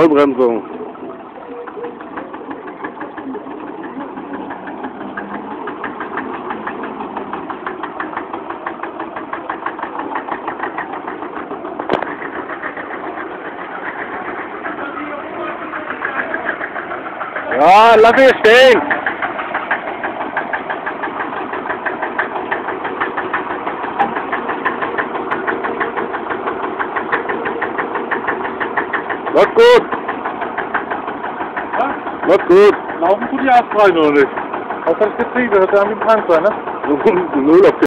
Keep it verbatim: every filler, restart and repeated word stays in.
Vollbremsung. Ja, lass ihn stehen. Läuft gut. Ja? Läuft gut. Laufen tut die Astrein oder nicht? Was hat das getrieben? Das hat ja mit dem Tank sein, ne? null auf